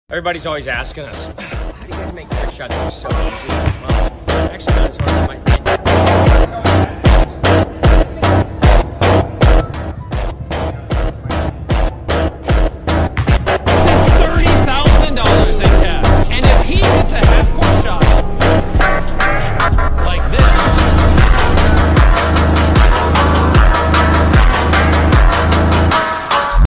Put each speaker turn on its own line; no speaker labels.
Everybody's always asking us, how do you guys make trick shots look so easy? Well, actually not as hard as it might